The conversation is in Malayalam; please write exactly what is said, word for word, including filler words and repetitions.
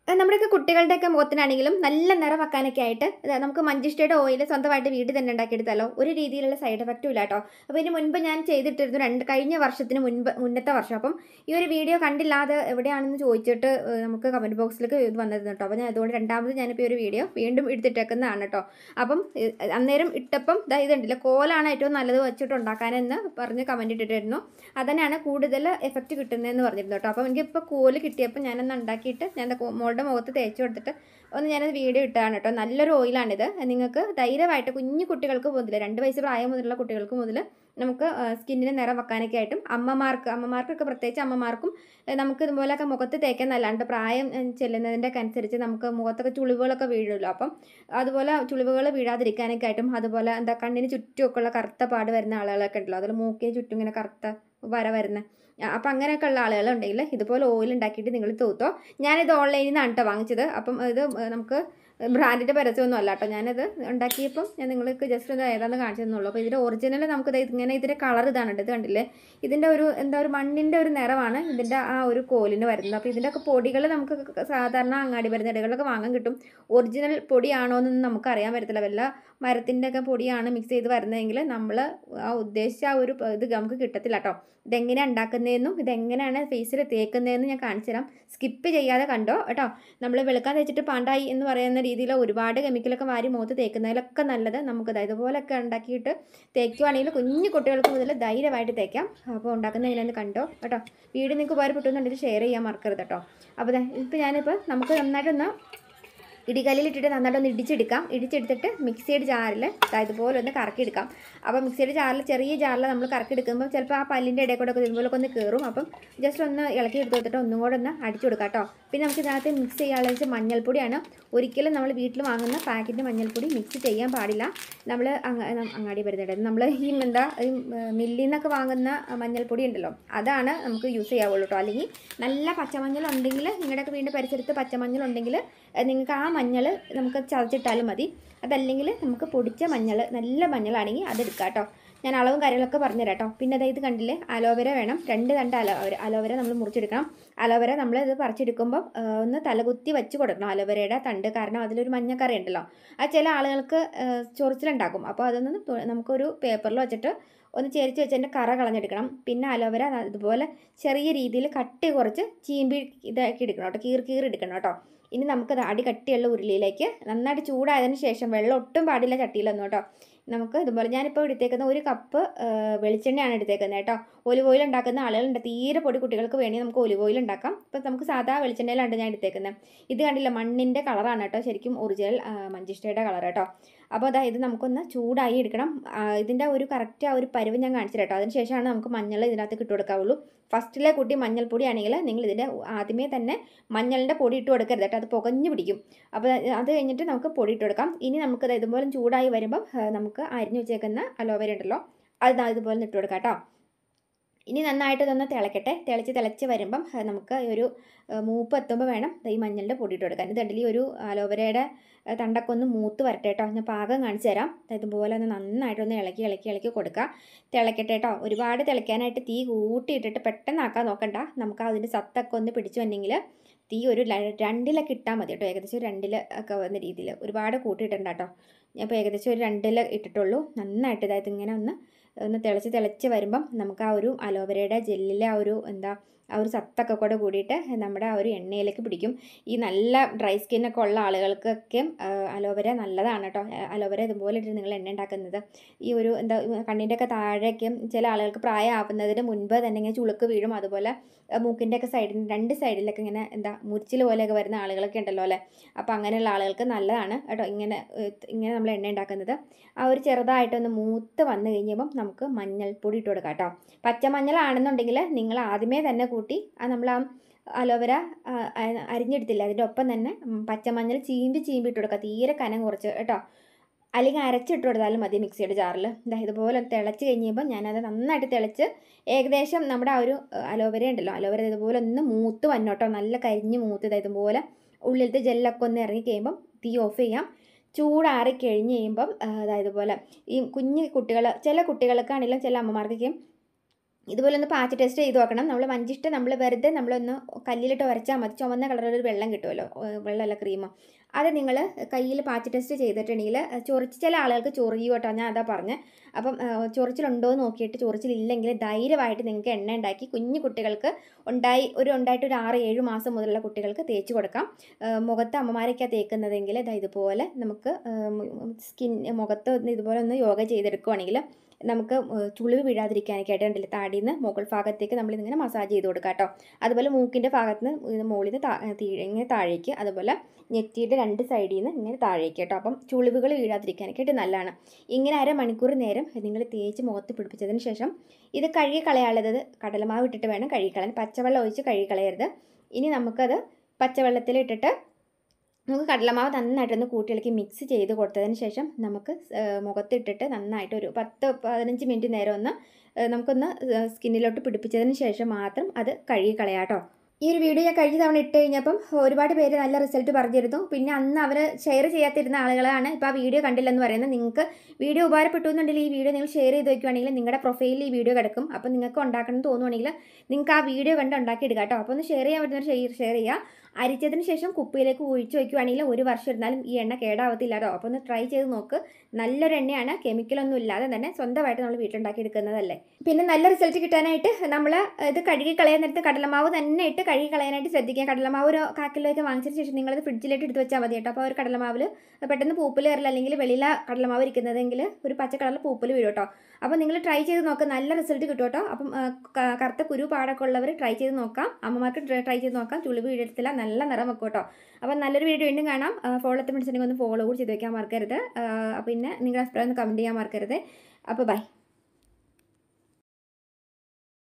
നമ്മുടെയൊക്കെ കുട്ടികളുടെയൊക്കെ മുഖത്തിനാണെങ്കിലും നല്ല നിറം വെക്കാനൊക്കെ ആയിട്ട് നമുക്ക് മഞ്ചിഷ്ടയുടെ ഓയിൽ സ്വന്തമായിട്ട് വീട്ടിൽ തന്നെ ഉണ്ടാക്കിയെടുത്താലോ ഒരു രീതിയിലുള്ള സൈഡ് എഫക്റ്റും ഇല്ല കേട്ടോ. അപ്പോൾ ഇതിന് മുൻപ് ഞാൻ ചെയ്തിട്ടിരുന്നു രണ്ട് കഴിഞ്ഞ വർഷത്തിന് മുൻപ് മുന്നത്തെ വർഷം. അപ്പം ഈ ഒരു വീഡിയോ കണ്ടില്ലാതെ എവിടെയാണെന്ന് ചോദിച്ചിട്ട് നമുക്ക് കമൻറ്റ് ബോക്സിലേക്ക് ഇത് വന്നിരുന്നു കേട്ടോ. അപ്പോൾ ഞാൻ അതുകൊണ്ട് രണ്ടാമത് ഞാനിപ്പോൾ ഒരു വീഡിയോ വീണ്ടും എടുത്തിട്ടേക്കുന്നതാണ് കേട്ടോ. അപ്പം അന്നേരം ഇട്ടപ്പം ഇതുണ്ടല്ലോ കോലാണ് ഏറ്റവും നല്ലത് വെച്ചിട്ട് ഉണ്ടാക്കാനെന്ന് പറഞ്ഞ് കമൻറ്റ് ഇട്ടിട്ടായിരുന്നു. അതന്നെയാണ് കൂടുതൽ എഫക്റ്റ് കിട്ടുന്നതെന്ന് പറഞ്ഞിരുന്നു കേട്ടോ. അപ്പോൾ എനിക്കിപ്പോൾ കോല് കിട്ടിയപ്പോൾ ഞാനൊന്ന് ഉണ്ടാക്കിയിട്ട് ഞാൻ മോളുടെ മുഖത്ത് തേച്ച് കൊടുത്തിട്ട് ഒന്ന് ഞാനത് വീഡിയോ ഇട്ടതാണ് കേട്ടോ. നല്ലൊരു ഓയിലാണിത്. നിങ്ങൾക്ക് ധൈര്യമായിട്ട് കുഞ്ഞു കുട്ടികൾക്ക് മുതൽ രണ്ട് വയസ്സ് പ്രായം മുതലുള്ള കുട്ടികൾക്ക് മുതൽ നമുക്ക് സ്കിന്നിന് നിറം വെക്കാനൊക്കെ ആയിട്ടും അമ്മമാർക്ക് അമ്മമാർക്കൊക്കെ പ്രത്യേകിച്ച് അമ്മമാർക്കും നമുക്ക് ഇതുപോലെയൊക്കെ മുഖത്ത് തേക്കാൻ നല്ലാണ്ട് പ്രായം ചെല്ലുന്നതിൻ്റെ അനുസരിച്ച് നമുക്ക് മുഖത്തൊക്കെ ചുളിവുകളൊക്കെ വീഴുമല്ലോ. അപ്പം അതുപോലെ ചുളിവുകൾ വീഴാതിരിക്കാനൊക്കെ ആയിട്ടും അതുപോലെ എന്താ കണ്ണിന് ചുറ്റുമൊക്കെ ഉള്ള കറുത്ത പാട് വരുന്ന ആളുകളൊക്കെ ഉണ്ടല്ലോ, അതുപോലെ മൂക്കിന് ചുറ്റും ഇങ്ങനെ കറുത്ത വര വരുന്ന അപ്പം അങ്ങനെയൊക്കെ ഉള്ള ആളുകളുണ്ടെങ്കിൽ ഇതുപോലെ ഓയിൽ ഉണ്ടാക്കിയിട്ട് നിങ്ങൾ തൂത്തോ. ഞാനിത് ഓൺലൈനിൽ നിന്നാണ് കേട്ടോ വാങ്ങിച്ചത്. അപ്പം ഇത് നമുക്ക് ബ്രാൻഡിൻ്റെ പരസ്യമൊന്നും അല്ല കേട്ടോ. ഞാനത് ഉണ്ടാക്കിയപ്പം ഞാൻ നിങ്ങൾക്ക് ജസ്റ്റ് ഇത് ഏതാണെന്ന് കാണിച്ചു തന്നുള്ളൂ. അപ്പോൾ ഇതിൻ്റെ ഒറിജിനൽ നമുക്ക് ഇങ്ങനെ ഇതിൻ്റെ കളർ ഇതാണ് കേട്ടോ. ഇത് കണ്ടില്ലേ, ഇതിൻ്റെ ഒരു എന്താ ഒരു മണ്ണിൻ്റെ ഒരു നിറമാണ് ഇതിൻ്റെ ആ ഒരു കോലിന് വരുന്നത്. അപ്പോൾ ഇതിൻ്റെയൊക്കെ പൊടികൾ നമുക്ക് സാധാരണ അങ്ങാടി മരുന്ന് കടകളിലൊക്കെ വാങ്ങാൻ കിട്ടും. ഒറിജിനൽ പൊടിയാണോ എന്നൊന്നും നമുക്ക് അറിയാൻ പറ്റത്തില്ല. വല്ല മരത്തിൻ്റെ ഒക്കെ പൊടിയാണ് മിക്സ് ചെയ്ത് വരുന്നതെങ്കിൽ നമ്മൾ ആ ഉദ്ദേശിച്ച ആ ഒരു ഇത് നമുക്ക് കിട്ടത്തില്ല കേട്ടോ. ഇതെങ്ങനെയാണ് ഉണ്ടാക്കുന്നതെന്നും ഇതെങ്ങനെയാണ് ഫേസിൽ തേക്കുന്നതെന്നും ഞാൻ കാണിച്ചു തരാം. സ്കിപ്പ് ചെയ്യാതെ കണ്ടോ കേട്ടോ. നമ്മൾ വെളുക്കാൻ തേച്ചിട്ട് പാണ്ടായി എന്ന് പറയുന്ന രീതിയിൽ ഒരുപാട് കെമിക്കലൊക്കെ വാരി മുഖത്ത് തേക്കുന്നതിലൊക്കെ നല്ലത് നമുക്ക് ഇതുപോലൊക്കെ ഉണ്ടാക്കിയിട്ട് തേക്കുവാണെങ്കിൽ കുഞ്ഞു കുട്ടികൾക്ക് മുതൽ ധൈര്യമായിട്ട് തേക്കാം. അപ്പോൾ ഉണ്ടാക്കുന്ന എങ്ങനെയാണെന്ന് കണ്ടോ കേട്ടോ. വീഡിയോ നിങ്ങൾക്ക് ഉപകാരപ്പെട്ടുന്നുണ്ടെങ്കിൽ ഷെയർ ചെയ്യാൻ മറക്കരുത് കേട്ടോ. അപ്പോൾ ഇപ്പോൾ ഞാനിപ്പോൾ നമുക്ക് നന്നായിട്ടൊന്ന് ഇടികല്ലിലിട്ടിട്ട് നന്നായിട്ടൊന്ന് ഇടിച്ചെടുക്കാം. ഇടിച്ചെടുത്തിട്ട് മിക്സിയുടെ ജാറിൽ ഇതുപോലെ ഒന്ന് കറക്കിയെടുക്കാം. അപ്പോൾ മിക്സിയുടെ ജാറിൽ ചെറിയ ജാറിൽ നമ്മൾ കറക്കിയെടുക്കുമ്പോൾ ചിലപ്പോൾ ആ പല്ലിൻ്റെ ഇടയിൽ കൂടെ ഒക്കെ ഇതുപോലൊക്കെ ഒന്ന് കയറും. അപ്പം ജസ്റ്റ് ഒന്ന് ഇളക്കി എടുത്ത് കൊടുത്തിട്ട് ഒന്നും കൂടെ ഒന്ന് അടിച്ചു കൊടുക്കാം കേട്ടോ. പിന്നെ നമുക്ക് ഇതിനകത്ത് മിക്സ് ചെയ്യാനുള്ള വെച്ചാൽ മഞ്ഞൾപ്പൊടിയാണ്. ഒരിക്കലും നമ്മൾ വീട്ടിൽ വാങ്ങുന്ന പാക്കറ്റ് മഞ്ഞൾപ്പൊടി മിക്സ് ചെയ്യാൻ പാടില്ല. നമ്മൾ അങ്ങാടി വരുന്നുണ്ട് നമ്മൾ ഈ എന്താ ഈ മില്ലിൽ നിന്നൊക്കെ വാങ്ങുന്ന മഞ്ഞൾപ്പൊടി ഉണ്ടല്ലോ, അതാണ് നമുക്ക് യൂസ് ചെയ്യാവുള്ളൂ കേട്ടോ. അല്ലെങ്കിൽ നല്ല പച്ചമഞ്ഞൾ ഉണ്ടെങ്കിൽ നിങ്ങളുടെയൊക്കെ വീടിൻ്റെ പരിസരത്ത് പച്ചമഞ്ഞൾ ഉണ്ടെങ്കിൽ നിങ്ങൾക്ക് ആ മഞ്ഞൾ നമുക്ക് ചതച്ചിട്ടാലും മതി. അതല്ലെങ്കിൽ നമുക്ക് പൊടിച്ച മഞ്ഞൾ നല്ല മഞ്ഞളാണെങ്കിൽ അതെടുക്കാം കേട്ടോ. ഞാൻ അളവും കാര്യങ്ങളൊക്കെ പറഞ്ഞുതരാം കേട്ടോ. പിന്നെ അതായത് കണ്ടില്ലേ, അലോവേര വേണം. രണ്ട് തണ്ട് അലോവേര അലോവേര നമ്മൾ മുറിച്ചെടുക്കണം. അലോവേര നമ്മൾ ഇത് പറിച്ചെടുക്കുമ്പോൾ ഒന്ന് തലകുത്തി വെച്ച് കൊടുക്കണം അലോവേരയുടെ തണ്ട്. കാരണം അതിലൊരു മഞ്ഞക്കറി ഉണ്ടല്ലോ, അത് ചില ആളുകൾക്ക് ചൊറിച്ചിലുണ്ടാക്കും. അപ്പോൾ അതൊന്ന് നമുക്കൊരു പേപ്പറിൽ വെച്ചിട്ട് ഒന്ന് ചേരിച്ച് വെച്ചതിൻ്റെ കറ കളഞ്ഞെടുക്കണം. പിന്നെ അലോവേര ഇതുപോലെ ചെറിയ രീതിയിൽ കട്ടി കുറച്ച് ചീമ്പി ഇതാക്കി എടുക്കണം കേട്ടോ, കീറി കീറി എടുക്കണം കേട്ടോ. ഇനി നമുക്കത് അടി കട്ടിയുള്ള ഉരുളിയിലേക്ക് നന്നായിട്ട് ചൂടായതിന് ശേഷം വെള്ളം ഒട്ടും പാടില്ല ചട്ടിയിലൊന്നും കേട്ടോ. നമുക്ക് ഇതുപോലെ ഞാനിപ്പോൾ എടുത്തേക്കുന്ന ഒരു കപ്പ് വെളിച്ചെണ്ണയാണ് എടുത്തേക്കുന്നത് കേട്ടോ. ഒലിവ് ഓയിൽ ഉണ്ടാക്കുന്ന ആളുകളുണ്ട്, തീരെ പൊടി കുട്ടികൾക്ക് വേണ്ടി നമുക്ക് ഒലിവ് ഓയിൽ ഉണ്ടാക്കാം. ഇപ്പോൾ നമുക്ക് സാധാ വെളിച്ചെണ്ണയിലാണ് ഞാൻ എടുത്തേക്കുന്നത്. ഇത് കണ്ടില്ല, മണ്ണിൻ്റെ കളറാണ് കേട്ടോ, ശരിക്കും ഒറിജിനൽ മഞ്ചിഷ്ടയുടെ കളർ കേട്ടോ. അപ്പോൾ അതാ ഇത് നമുക്കൊന്ന് ചൂടായി എടുക്കണം. ഇതിൻ്റെ ഒരു കറക്റ്റ് ആ ഒരു പരുവ് ഞാൻ കാണിച്ചു കേട്ടോ. അതിന് ശേഷമാണ് നമുക്ക് മഞ്ഞൾ ഇതിനകത്ത് ഇട്ട് കൊടുക്കാവുള്ളൂ. ഫസ്റ്റിലെ കുട്ടി മഞ്ഞൾപ്പൊടി ആണെങ്കിൽ നിങ്ങൾ ഇതിൻ്റെ ആദ്യമേ തന്നെ മഞ്ഞളിൻ്റെ പൊടി ഇട്ട് കൊടുക്കരുത് കേട്ടോ, അത് പുകഞ്ഞു പിടിക്കും. അപ്പോൾ അത് കഴിഞ്ഞിട്ട് നമുക്ക് പൊടി ഇട്ട് കൊടുക്കാം. ഇനി നമുക്കത് ഇതുപോലെ ചൂടായി വരുമ്പം നമുക്ക് അരിഞ്ഞു വെച്ചേക്കുന്ന അലോവേര ഉണ്ടല്ലോ, അത് ഇതുപോലെ ഇട്ട് കൊടുക്കാം കേട്ടോ. ഇനി നന്നായിട്ട് ഇതൊന്ന് തിളക്കട്ടെ. തിളച്ച് തിളച്ച് വരുമ്പം നമുക്ക് ഒരു മൂപ്പ് എത്തുമ്പോൾ വേണം ഈ മഞ്ഞളുടെ പൊടി ഇട്ട് കൊടുക്കാൻ. ഇത് കണ്ടില്ലേ, ഒരു അലോവേരയുടെ തണ്ടൊക്കെ ഒന്ന് മൂത്ത് വരട്ടെ കേട്ടോ. ഞാൻ പാകം കാണിച്ചു തരാം. ഇതുപോലെ ഒന്ന് നന്നായിട്ടൊന്ന് ഇളക്കി ഇളക്കി ഇളക്കി കൊടുക്കുക. തിളക്കട്ടെ കേട്ടോ. ഒരുപാട് തിളയ്ക്കാനായിട്ട് തീ കൂട്ടിയിട്ടിട്ട് പെട്ടെന്നാക്കാൻ നോക്കണ്ട. നമുക്ക് അതിൻ്റെ സത്തൊക്കെ ഒന്ന് പിടിച്ചു വന്നെങ്കിൽ തീ ഒരു രണ്ടിലൊക്കെ ഇട്ടാൽ മതി കേട്ടോ. ഏകദേശം ഒരു രണ്ടിൽ ഒക്കെ വന്ന രീതിയിൽ ഒരുപാട് കൂട്ടിയിട്ടുണ്ട് കേട്ടോ. ഞാൻ ഇപ്പോൾ ഏകദേശം ഒരു രണ്ടിൽ ഇട്ടിട്ടുള്ളൂ. നന്നായിട്ട് ഇതായത് ഇങ്ങനെ ഒന്ന് ഒന്ന് തിളച്ച് തിളച്ച് വരുമ്പം നമുക്ക് ആ ഒരു അലോവേരയുടെ ജെല്ലിലെ ആ ഒരു എന്താ ആ ഒരു സത്തൊക്കെ കൂടെ കൂടിയിട്ട് നമ്മുടെ ആ ഒരു എണ്ണയിലേക്ക് പിടിക്കും. ഈ നല്ല ഡ്രൈ സ്കിന്നൊക്കെ ഉള്ള ആളുകൾക്കൊക്കെ അലോവേര നല്ലതാണ് കേട്ടോ. അലോവേര ഇതുപോലെ ഇട്ട് നിങ്ങൾ എണ്ണ ഉണ്ടാക്കുന്നത് ഈ ഒരു എന്താ കണ്ണിൻ്റെയൊക്കെ താഴേക്ക് ചില ആളുകൾക്ക് പ്രായമാവുന്നതിന് മുൻപ് തന്നെ ഇങ്ങനെ ചുളുക്ക് വീഴും. അതുപോലെ മൂക്കിൻ്റെയൊക്കെ സൈഡിൽ രണ്ട് സൈഡിലൊക്കെ ഇങ്ങനെ എന്താ മുരിച്ചിൽ പോലെയൊക്കെ വരുന്ന ആളുകളൊക്കെ ഉണ്ടല്ലോ അല്ലേ. അപ്പോൾ അങ്ങനെയുള്ള ആളുകൾക്ക് നല്ലതാണ് കേട്ടോ ഇങ്ങനെ ഇങ്ങനെ നമ്മൾ എണ്ണ ഉണ്ടാക്കുന്നത്. ആ ഒരു ചെറുതായിട്ടൊന്ന് മൂത്ത് വന്നു കഴിഞ്ഞപ്പം നമുക്ക് മഞ്ഞൾപ്പൊടി ഇട്ട് കൊടുക്കാം കേട്ടോ. പച്ചമഞ്ഞളാണെന്നുണ്ടെങ്കിൽ നിങ്ങൾ ആദ്യമേ തന്നെ കൂട്ടി ആ നമ്മൾ ആ അലോവേര അരിഞ്ഞെടുത്തില്ല അതിൻ്റെ ഒപ്പം തന്നെ പച്ചമഞ്ഞൾ ചീമ്പി ചീമ്പി ഇട്ട് കൊടുക്കുക, തീരെ കനം കുറച്ച് കേട്ടോ. അല്ലെങ്കിൽ അരച്ചിട്ട് കൊടുത്താലും മതി മിക്സിയുടെ ജാറിൽ. ഇതാ ഇതുപോലെ തിളച്ച് കഴിഞ്ഞപ്പോൾ ഞാനത് നന്നായിട്ട് തിളച്ച് ഏകദേശം നമ്മുടെ ആ ഒരു അലോവേര ഉണ്ടല്ലോ, അലോവേര ഇതുപോലെ ഒന്ന് മൂത്ത് വന്നോട്ടോ. നല്ല കരിഞ്ഞ് മൂത്ത് ഇതാ ഇതുപോലെ ഉള്ളിലത്തെ ജെല്ലൊക്കെ ഒന്ന് ഇറങ്ങി കഴിയുമ്പം തീ ഓഫ് ചെയ്യാം. ചൂടാറി കഴിഞ്ഞ് കഴിയുമ്പം അതായത് പോലെ ഈ കുഞ്ഞു കുട്ടികൾ ചില കുട്ടികൾക്കാണെങ്കിലും ചില അമ്മമാർക്കൊക്കെയും ഇതുപോലെ ഒന്ന് പാച്ച് ടെസ്റ്റ് ചെയ്ത് നോക്കണം. നമ്മൾ മഞ്ചിഷ്ട നമ്മൾ വെറുതെ നമ്മളൊന്ന് കല്ലിലിട്ട് ഉരച്ചാൽ മതി. ചുവന്ന കളറിലൊരു വെള്ളം കിട്ടുമല്ലോ, വെള്ളമല്ല ക്രീമ്. അത് നിങ്ങൾ കയ്യിൽ പാച്ച് ടെസ്റ്റ് ചെയ്തിട്ടുണ്ടെങ്കിൽ ചൊറിച്ച് ചില ആളുകൾക്ക് ചൊറിയും കേട്ടോ, ഞാൻ അതാ പറഞ്ഞത്. അപ്പം ചൊറിച്ചിലുണ്ടോ എന്ന് നോക്കിയിട്ട് ചൊറിച്ചിലില്ലെങ്കിൽ ധൈര്യമായിട്ട് നിങ്ങൾക്ക് എണ്ണ ഉണ്ടാക്കി കുഞ്ഞു കുട്ടികൾക്ക് ഉണ്ടായി ഒരു ഉണ്ടായിട്ട് ഒരു ആറ് ഏഴ് മാസം മുതലുള്ള കുട്ടികൾക്ക് തേച്ച് കൊടുക്കാം. മുഖത്ത് അമ്മമാരൊക്കെ തേക്കുന്നതെങ്കിൽ ഇതുപോലെ നമുക്ക് സ്കിൻ മുഖത്ത് ഇതുപോലെ ഒന്ന് യോഗ ചെയ്തെടുക്കുകയാണെങ്കിൽ നമുക്ക് ചുളിവ് വീഴാതിരിക്കാനൊക്കെ ആയിട്ട് ഉണ്ടല്ലോ, താടിയിൽ നിന്ന് മുകൾ ഭാഗത്തേക്ക് നമ്മളിങ്ങനെ മസാജ് ചെയ്ത് കൊടുക്കുക കേട്ടോ. അതുപോലെ മൂക്കിൻ്റെ ഭാഗത്ത് നിന്ന് മുകളിൽ നിന്ന് ഇങ്ങനെ താഴേക്ക്, അതുപോലെ നെറ്റിയുടെ രണ്ട് സൈഡിൽ നിന്ന് ഇങ്ങനെ താഴേക്ക് കേട്ടോ. അപ്പം ചുളിവുകൾ വീഴാതിരിക്കാനൊക്കെ ആയിട്ട് നല്ലതാണ്. ഇങ്ങനെ അരമണിക്കൂർ നേരം നിങ്ങൾ തേച്ച് മുഖത്ത് പിടിപ്പിച്ചതിന് ശേഷം ഇത് കഴുകി കളയാനുള്ളത് കടലമാവ് ഇട്ടിട്ട് വേണം കഴുകി കളയാൻ. പച്ചവെള്ളം ഒഴിച്ച് കഴുകി കളയരുത്. ഇനി നമുക്കത് പച്ചവെള്ളത്തിൽ ഇട്ടിട്ട് നമുക്ക് കടലമാവ് നന്നായിട്ടൊന്ന് കൂട്ടിയിളക്കി മിക്സ് ചെയ്ത് കൊടുത്തതിന് ശേഷം നമുക്ക് മുഖത്തിട്ടിട്ട് നന്നായിട്ട് ഒരു പത്ത് പതിനഞ്ച് മിനിറ്റ് നേരം ഒന്ന് നമുക്കൊന്ന് സ്കിന്നിലോട്ട് പിടിപ്പിച്ചതിന് ശേഷം മാത്രം അത് കഴുകി കളയാം കേട്ടോ. ഈ ഒരു വീഡിയോ ഞാൻ കഴിഞ്ഞ തവണ ഇട്ട് കഴിഞ്ഞപ്പം ഒരുപാട് പേര് നല്ല റിസൾട്ട് പറഞ്ഞിരുന്നു. പിന്നെ അന്ന് അവർ ഷെയർ ചെയ്യാത്തിരുന്ന ആളുകളാണ് ഇപ്പോൾ ആ വീഡിയോ കണ്ടില്ലെന്ന് പറയുന്നത്. നിങ്ങൾക്ക് വീഡിയോ ഉപകാരപ്പെട്ടു എന്നുണ്ടെങ്കിൽ ഈ വീഡിയോ നിങ്ങൾ ഷെയർ ചെയ്ത് വയ്ക്കുകയാണെങ്കിൽ നിങ്ങളുടെ പ്രൊഫൈലിൽ ഈ വീഡിയോ കിടക്കും. അപ്പോൾ നിങ്ങൾക്ക് ഉണ്ടാക്കണം എന്ന് തോന്നുവാണെങ്കിൽ നിങ്ങൾക്ക് ആ വീഡിയോ കണ്ട് ഉണ്ടാക്കിയെടുക്കുക കേട്ടോ. അപ്പോൾ ഒന്ന് ഷെയർ ചെയ്യാൻ പറ്റുന്നവർ ഷെയർ ഷെയർ ചെയ്യുക. അരിച്ചതിന് ശേഷം കുപ്പിയിലേക്ക് ഒഴിച്ച് വയ്ക്കുകയാണെങ്കിൽ ഒരു വർഷം ഇരുന്നാലും ഈ എണ്ണ കേടാവത്തില്ല കേട്ടോ. അപ്പോൾ ഒന്ന് ട്രൈ ചെയ്ത് നോക്ക്. നല്ലൊരു എണ്ണയാണ്, കെമിക്കലൊന്നും ഇല്ലാതെ തന്നെ സ്വന്തമായിട്ട് നമ്മൾ വീട്ടിലുണ്ടാക്കി എടുക്കുന്നതല്ലേ. പിന്നെ നല്ല റിസൾട്ട് കിട്ടാനായിട്ട് നമ്മൾ ഇത് കഴുകി കളയാൻ നേരത്ത് കടലമാവ് തന്നെ ഇട്ട് കഴുകി കളയാനായിട്ട് ശ്രദ്ധിക്കുക. കടലമാവ് ഒരു കാക്കിലേക്ക് വാങ്ങിച്ചതിന് ശേഷം നിങ്ങളത് ഫ്രിഡ്ജിലേക്ക് എടുത്ത് വെച്ചാൽ മതി കേട്ടോ. അപ്പോൾ ഒരു കടലമാവിൽ പെട്ടെന്ന് പൂപ്പൽ കയറില്ല, അല്ലെങ്കിൽ വെളിയില കടലമാവ് ഇരിക്കുന്നതെങ്കിൽ ഒരു പച്ച കളറിൽ പൂപ്പൽ വീഴും കേട്ടോ. അപ്പോൾ നിങ്ങൾ ട്രൈ ചെയ്ത് നോക്കുക, നല്ല റിസൾട്ട് കിട്ടും കേട്ടോ. അപ്പം കറുത്ത കുരു പാടൊക്കെ ഉള്ളവർ ട്രൈ ചെയ്ത് നോക്കാം, അമ്മമാർക്ക് ട്രൈ ചെയ്ത് നോക്കാം. ചുളിവ് വീഴത്തില്ല, നല്ല നിറം വെക്കും കേട്ടോ. അപ്പം നല്ലൊരു വീഡിയോ വീണ്ടും കാണാം. ഫോളോ എത്തി മനസ്സിലേക്ക് ഒന്ന് ഫോളോ കൂടി ചെയ്ത് വയ്ക്കാൻ മറക്കരുത്. പിന്നെ നിങ്ങളുടെ അഭിപ്രായം ഒന്ന് കമൻറ്റ് ചെയ്യാൻ മറക്കരുത്. അപ്പോൾ ബൈ.